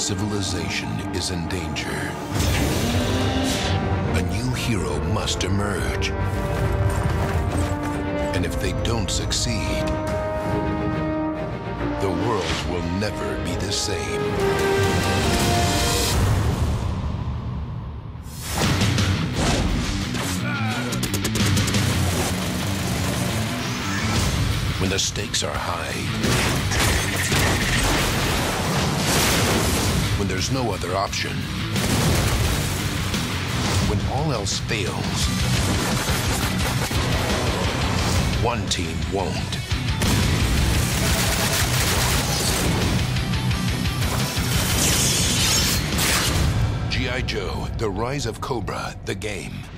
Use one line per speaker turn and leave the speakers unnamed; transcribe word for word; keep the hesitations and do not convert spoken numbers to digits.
civilization is in danger. A new hero must emerge. And if they don't succeed, the world will never be the same. When the stakes are high, when there's no other option, when all else fails, one team won't. G I Joe, The Rise of Cobra, the game.